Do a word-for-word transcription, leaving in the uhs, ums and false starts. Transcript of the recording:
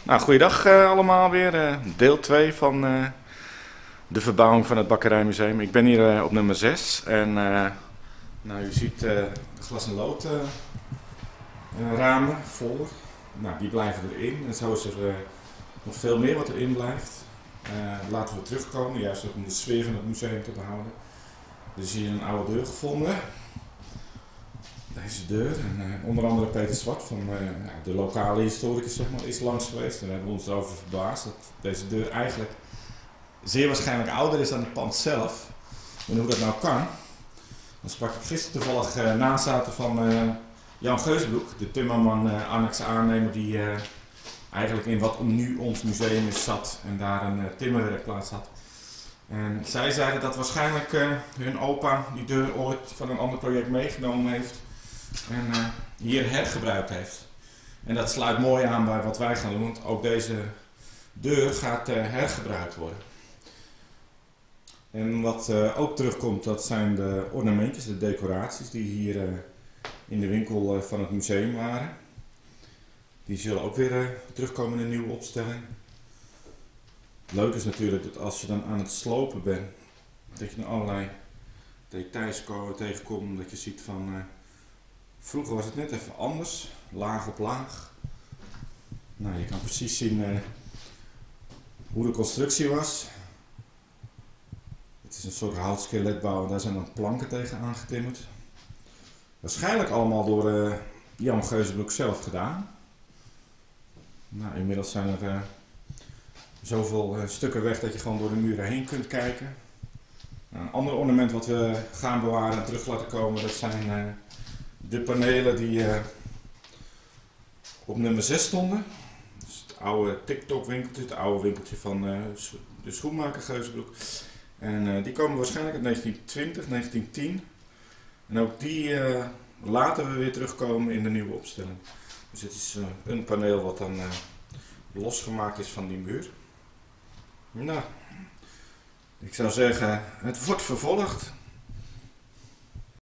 Nou, goeiedag uh, allemaal weer. Uh, deel twee van uh, de verbouwing van het Bakkerijmuseum. Ik ben hier uh, op nummer zes en uh, nou, u ziet uh, de glas- en lood uh, uh, ramen voor. Nou, die blijven erin en zo is er uh, nog veel meer wat erin blijft. Uh, laten we terugkomen, juist ook om de sfeer van het museum te behouden. Er is hier een oude deur gevonden. Deze deur, en uh, onder andere Peter Zwart van uh, ja, de lokale historicus zeg maar, is langs geweest. En we hebben ons erover verbaasd dat deze deur eigenlijk zeer waarschijnlijk ouder is dan het pand zelf. En hoe dat nou kan, dan sprak ik gisteren toevallig uh, nazaten van uh, Jan Geusbroek, de timmerman uh, annex aannemer die uh, eigenlijk in wat nu ons museum is zat en daar een uh, timmerwerkplaats had. En zij zeiden dat waarschijnlijk uh, hun opa die deur ooit van een ander project meegenomen heeft en uh, hier hergebruikt heeft. En dat sluit mooi aan bij wat wij gaan doen, want ook deze deur gaat uh, hergebruikt worden. En wat uh, ook terugkomt, dat zijn de ornamentjes, de decoraties die hier uh, in de winkel uh, van het museum waren. Die zullen ook weer uh, terugkomen in een nieuwe opstelling. Leuk is natuurlijk dat als je dan aan het slopen bent, dat je dan allerlei details tegenkomt, dat je ziet van uh, vroeger was het net even anders, laag op laag. Nou, je kan precies zien uh, hoe de constructie was. Het is een soort houtskeletbouw en daar zijn dan planken tegen aangetimmerd. Waarschijnlijk allemaal door uh, Jan Geusbroek zelf gedaan. Nou, inmiddels zijn er uh, zoveel uh, stukken weg dat je gewoon door de muren heen kunt kijken. Nou, een ander ornament wat we gaan bewaren en terug laten komen, dat zijn uh, de panelen die uh, op nummer zes stonden. Dus het oude TikTok winkeltje, het oude winkeltje van uh, de schoenmaker Geusbroek. En uh, die komen waarschijnlijk uit negentien twintig, negentien tien. En ook die uh, laten we weer terugkomen in de nieuwe opstelling. Dus het is uh, een paneel wat dan uh, losgemaakt is van die muur. Nou, ik zou zeggen, het wordt vervolgd.